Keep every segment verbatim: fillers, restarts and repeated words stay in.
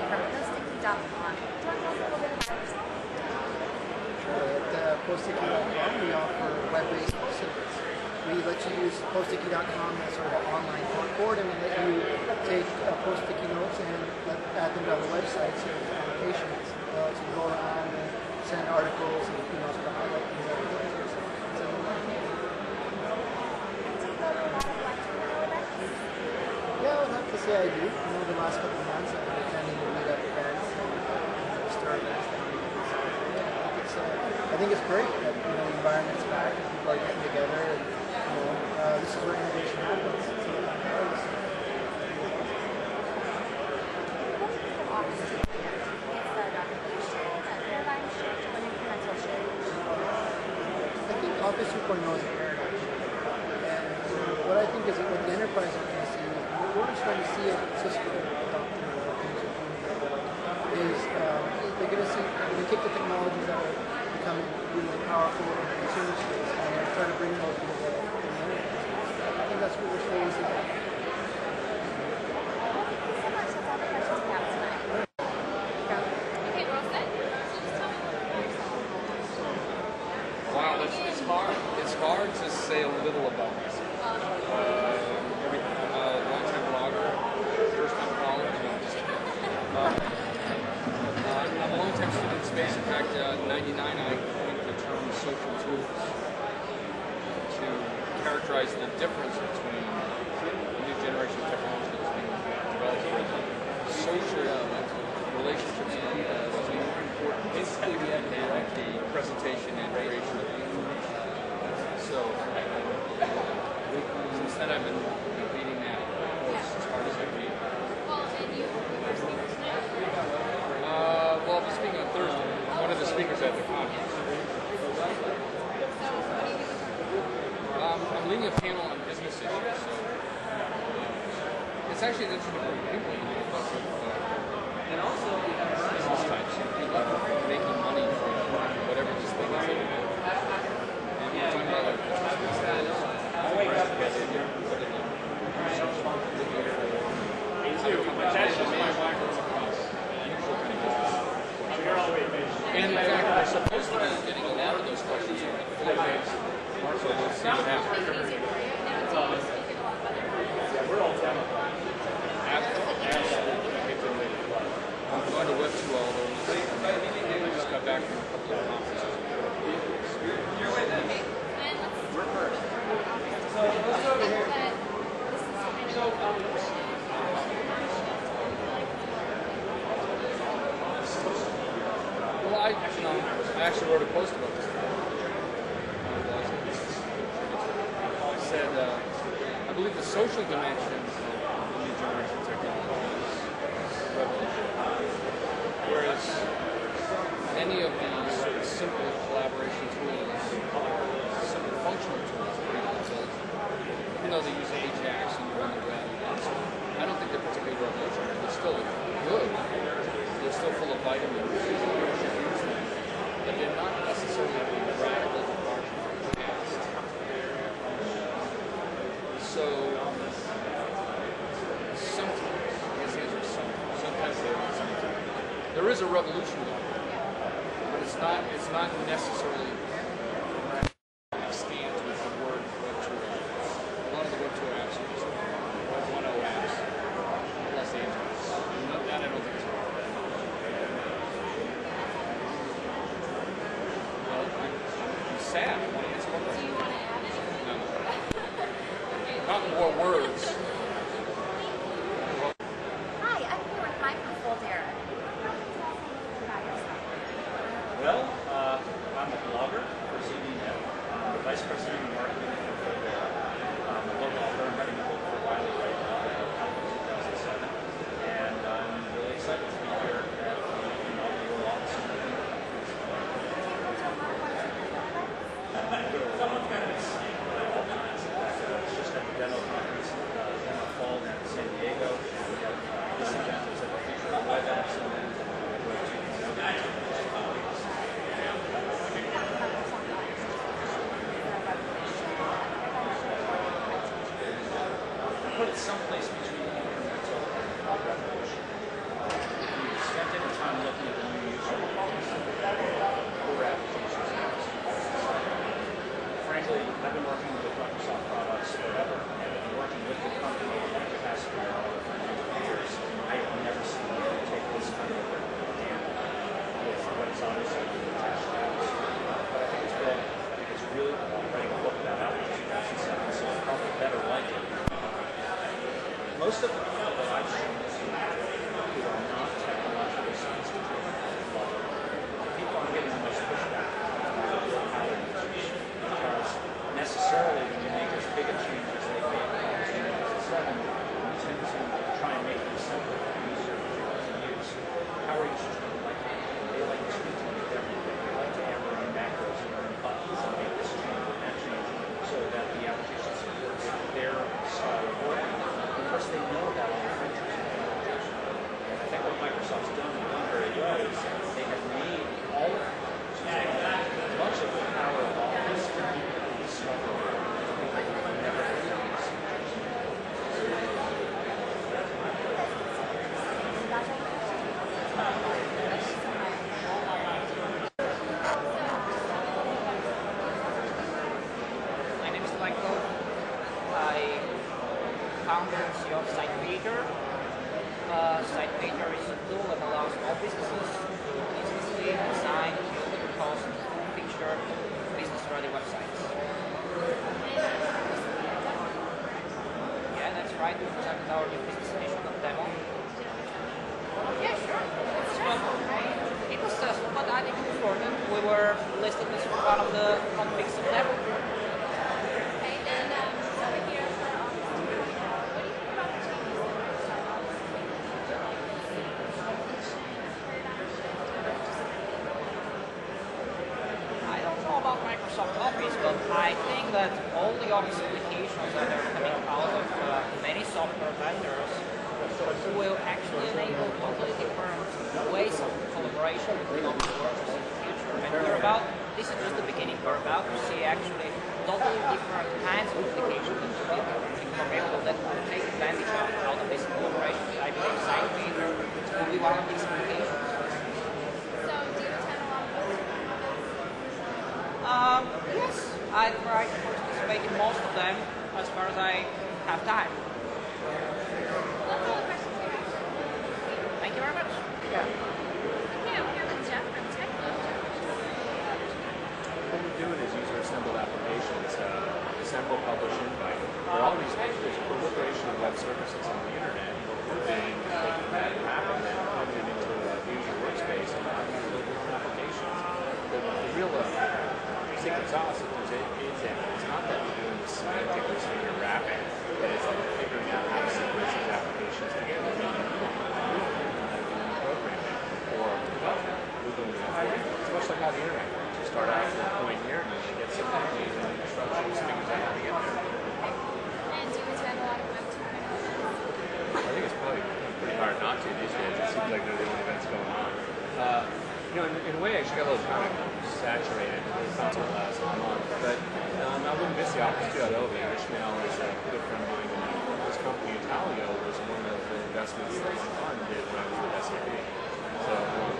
Sticky from Posticky dot com. Do you want to tell us a little bit about yourself? Sure. At uh, Posticky dot com, we offer web-based service. We let you use Posticky dot com as sort of an online corkboard, and we let you take uh, Posticky notes and let, add them to other websites as annotations. Uh, so you go around and send articles and you know, sort of highlight things that are good. Yeah, I would have to say I do. You know, the last couple of months I've been attending the meetup events and uh, star events. Yeah, it's, uh, I think it's great that you know the environment's back and people are getting together and you know uh, this is where innovation happens. So, I think Office two point oh is a paradigm shift. And what I think is that what the enterprise are going to see, we're just going to see it Cisco adopting what things are doing, is um, they're going to see, they're going to take the technologies that are becoming really powerful in the consumer space and try to bring those into the enterprise. I think that's what we're slowly seeing. Wow, it's, it's hard. It's hard to say a little about myself. Uh, every, I'm a long-time blogger, first time college. No, I'm just kidding. Uh, uh, I'm a long-time student in space. In fact, uh, in ninety-nine I coined the term social tools to characterize the difference between the new generation of technology that's being developed with social relationships and uh, is more important than the presentation and creation of information. So, since then I've been beating that horse as hard as I can. Uh, well, I'll be speaking on Thursday. I'm one of the speakers at the conference. Um, I'm leading a panel on business issues, so uh, it's actually an interesting group of people, you know, about uh, and also business types, you know, people making money from whatever this thing is. And we're talking about like and in fact, we're supposed to be getting a lot of those questions in the Philippines, so we'll see what happens. I'm going to Web two all over. I just got back from a couple of conferences. We're first. So let's go over here. Well, I, you know, I actually wrote a post about this. I said, uh, I believe the social dimension of the new generation technology is revolutionary. Whereas any of these sort of simple collaboration tools, simple functional tools, even though they use Ajax and run the web, I don't think they're particularly revolutionary. They're still good. They're still full of vitamins. But they're not necessarily a radical departure from the past. So sometimes, I guess the answer is sometimes. Sometimes there is sometimes. There is a revolution going on, but it's not. It's not necessarily stands with the word Web two. A lot of the Web two apps are just Web one point oh apps plus the internet. That I don't think is right. Well, I'm, I'm sad. I want to get some more. Do you want to add anything? No. Not more words. Hi, I'm here with Michael Foldera. Well, uh, I'm a blogger. courtesy of SiteMeter. Uh, SiteMeter is a tool that allows small businesses to easily design, build, cost, feature business-ready websites. Yeah, that's right. We presented our new business edition of demo. Yeah, sure. So, it was successful, but I think it was worth it. We were listed as one of the hot picks of demo. Okay, then um, over here for Office two point oh, what do you think about the changes that were made by Office two point oh? I don't know about Microsoft Office, but I think that all the Office applications that are coming out of uh, many software vendors will actually enable totally different ways of collaboration between Office workers in the future. And we're about, this is just the beginning, we're about to see actually totally different kinds of applications that will be emerging from people that will take advantage of how the business collaboration. I believe SiteMeter will be one of these applications. So, do you attend a lot of those? Um, yes, I try to participate in most of them as far as I have time. That's all the questions we have. Thank you very much. Yeah. Okay, I'm here with Jeff from Techno. What we're doing is user-assembled applications, uh, assemble, publish, invite. There are all these there's proliferation of web services on the internet, and making that happen and putting it into a user workspace and having to build their own applications. The, the real uh, secret sauce, if there's it, is it. It's not that we're doing this semantic or linear wrapping, but it's like figuring out how to sequence these applications together. Programming or development, moving them forward. It's much like how the internet works. You start out with a point here, and you get some amazing instructions, figures out how to get there. And do you attend a lot of Web two point oh? I think it's probably pretty hard not to these days. It seems like they're the only events going on. Uh, you know, in, in a way, I actually got a little kind of saturated. It's not the last month, but um, I wouldn't miss the Office two point oh event. Ishmael is a good friend of mine, and this company, Italio, was one of the investments that my fund did when I was with S A P. So, um,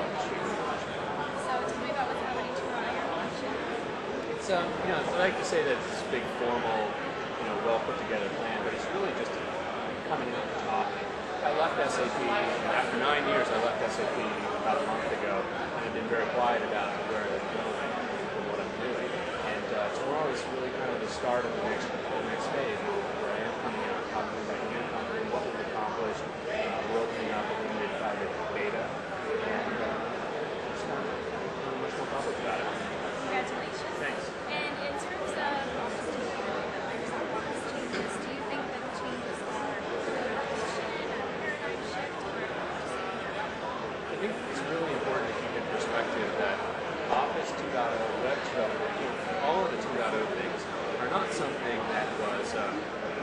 So, tell me about what's happening tomorrow at your luncheon. It's, um, you know, I like to say that it's this big, formal, you know, well put together plan, but it's really just coming out and talking. I left S A P, after nine years, I left S A P about a month ago, and I've been very quiet about where I'm going and what I'm doing. And uh, tomorrow is really kind of the start of the next, the next phase, where I am coming out, talking about the company, what we've accomplished. Uh, we're opening up a limited private beta, and uh, just kind of being much more public about it. Congratulations. Thanks. And in terms of Office two point oh and Microsoft Office changes, do you think that the changes are an evolution, a paradigm shift, or just something you're about? I think it's really important to keep in perspective that Office two point oh, Web two point oh, all of the two point oh things are not something that was um,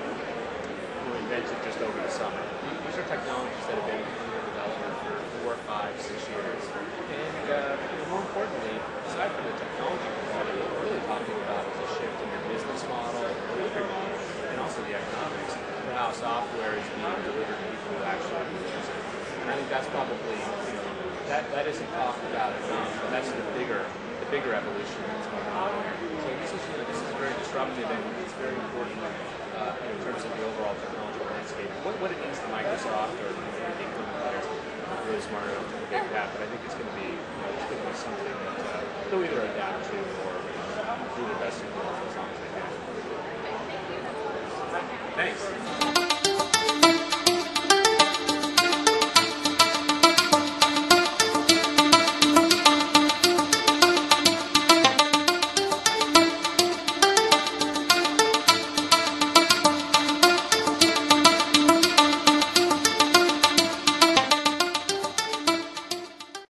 invented just over the summer. These are technologies that have been under development for four, five, six years. And uh, you know, more importantly, aside from the technology component, what we're really talking about is a shift in your business model, delivery model, and also the economics for how software is being delivered to people who actually use it. And I think that's probably, you know, that, that isn't talked about enough, but that's the bigger the bigger evolution that's going on. So this is, you know, this is very disruptive, and it's very important uh, in terms of the overall technology landscape. What, what it means to Microsoft or anything that is really smart enough to predict that, but I think it's going to be, you know, it's going to be something that uh, they'll either adapt to or do their best to do as long as they can. Thank you. That's all. Thanks.